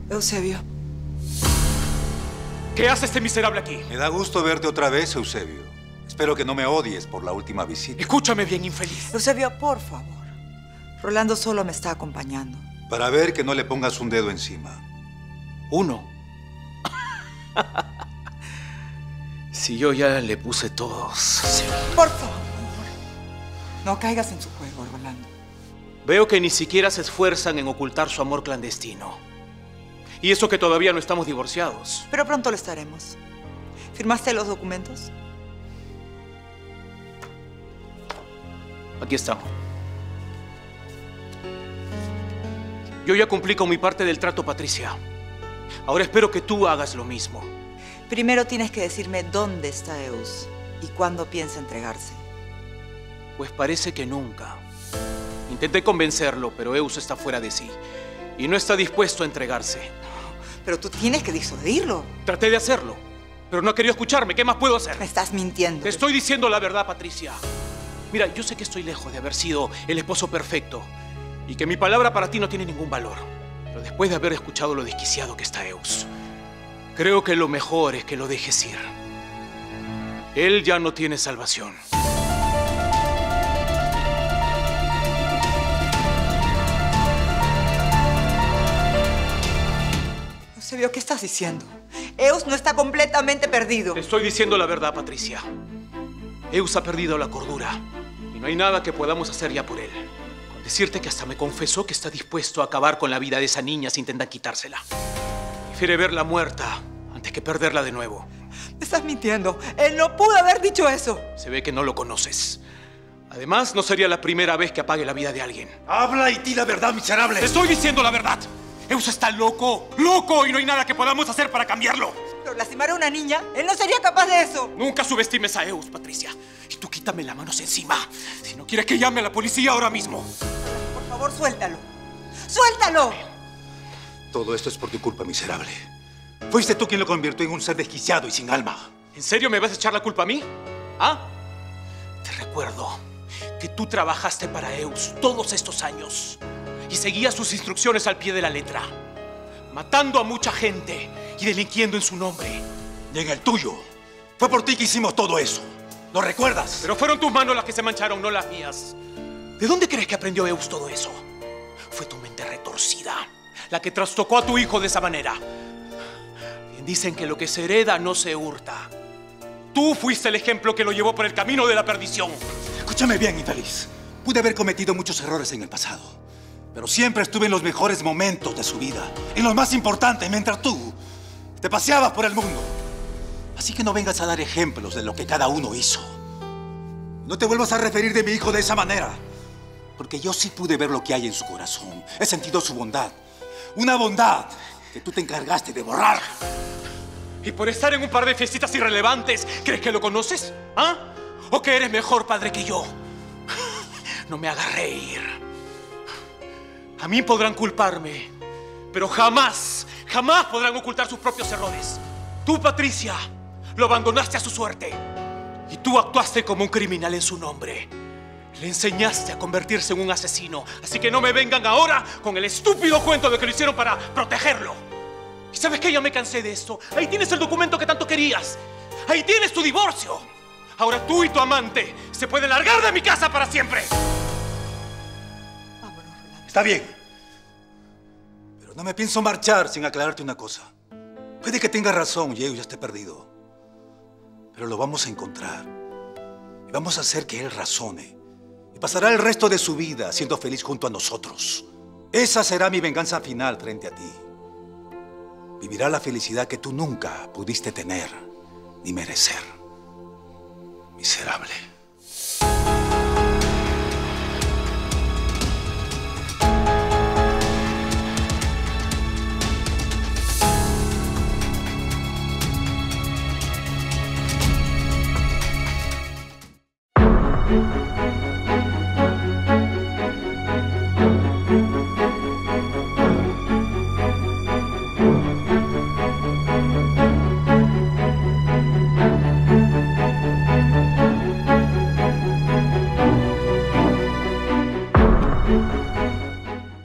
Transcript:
Eusebio. ¿Qué hace este miserable aquí? Me da gusto verte otra vez, Eusebio. Espero que no me odies por la última visita. Escúchame bien, infeliz. Eusebio, por favor. Rolando solo me está acompañando. Para ver que no le pongas un dedo encima. Uno. Si yo ya le puse todos. Sí. Por favor. No caigas en su juego, Rolando. Veo que ni siquiera se esfuerzan en ocultar su amor clandestino. Y eso que todavía no estamos divorciados. Pero pronto lo estaremos. ¿Firmaste los documentos? Aquí estamos. Yo ya cumplí con mi parte del trato, Patricia. Ahora espero que tú hagas lo mismo. Primero tienes que decirme dónde está Eus y cuándo piensa entregarse. Pues parece que nunca. Intenté convencerlo, pero Eus está fuera de sí. Y no está dispuesto a entregarse. Pero tú tienes que disuadirlo. Traté de hacerlo, pero no ha querido escucharme. ¿Qué más puedo hacer? Me estás mintiendo. Te estoy diciendo la verdad, Patricia. Mira, yo sé que estoy lejos de haber sido el esposo perfecto y que mi palabra para ti no tiene ningún valor. Pero después de haber escuchado lo desquiciado que está Eus, creo que lo mejor es que lo dejes ir. Él ya no tiene salvación. Eusebio, ¿qué estás diciendo? Eus no está completamente perdido. Te estoy diciendo la verdad, Patricia. Eus ha perdido la cordura y no hay nada que podamos hacer ya por él. Con decirte que hasta me confesó que está dispuesto a acabar con la vida de esa niña si intentan quitársela. Prefiere verla muerta antes que perderla de nuevo. Me estás mintiendo. Él no pudo haber dicho eso. Se ve que no lo conoces. Además, no sería la primera vez que apague la vida de alguien. ¡Habla y di la verdad, miserable! ¡Te estoy diciendo la verdad! Eus está loco, loco, y no hay nada que podamos hacer para cambiarlo. Pero lastimar a una niña, él no sería capaz de eso. Nunca subestimes a Eus, Patricia. Y tú quítame las manos encima. Si no quieres que llame a la policía ahora mismo. Por favor, suéltalo. ¡Suéltalo! Todo esto es por tu culpa, miserable. Fuiste tú quien lo convirtió en un ser desquiciado y sin alma. ¿En serio me vas a echar la culpa a mí? ¿Ah? Te recuerdo que tú trabajaste para Eus todos estos años y seguías sus instrucciones al pie de la letra, matando a mucha gente y delinquiendo en su nombre. Y en el tuyo. Fue por ti que hicimos todo eso. ¿Lo recuerdas? Pero fueron tus manos las que se mancharon, no las mías. ¿De dónde crees que aprendió Eus todo eso? Fue tu mente retorcida la que trastocó a tu hijo de esa manera. Bien dicen que lo que se hereda no se hurta. Tú fuiste el ejemplo que lo llevó por el camino de la perdición. Escúchame bien, infeliz. Pude haber cometido muchos errores en el pasado, pero siempre estuve en los mejores momentos de su vida, en los más importantes, mientras tú te paseabas por el mundo. Así que no vengas a dar ejemplos de lo que cada uno hizo. No te vuelvas a referir de mi hijo de esa manera, porque yo sí pude ver lo que hay en su corazón. He sentido su bondad, una bondad que tú te encargaste de borrar. ¿Y por estar en un par de fiestitas irrelevantes, crees que lo conoces? ¿Ah? ¿O que eres mejor padre que yo? No me hagas reír. A mí podrán culparme, pero jamás, jamás podrán ocultar sus propios errores. Tú, Patricia, lo abandonaste a su suerte. Y tú actuaste como un criminal en su nombre. Le enseñaste a convertirse en un asesino. Así que no me vengan ahora con el estúpido cuento de que lo hicieron para protegerlo. ¿Y sabes qué? Ya me cansé de esto. Ahí tienes el documento que tanto querías. Ahí tienes tu divorcio. Ahora tú y tu amante se pueden largar de mi casa para siempre. Está bien. Pero no me pienso marchar sin aclararte una cosa. Puede que tengas razón y Eus ya esté perdido. Pero lo vamos a encontrar. Y vamos a hacer que él razone. Y pasará el resto de su vida siendo feliz junto a nosotros. Esa será mi venganza final frente a ti. Vivirá la felicidad que tú nunca pudiste tener ni merecer. Miserable.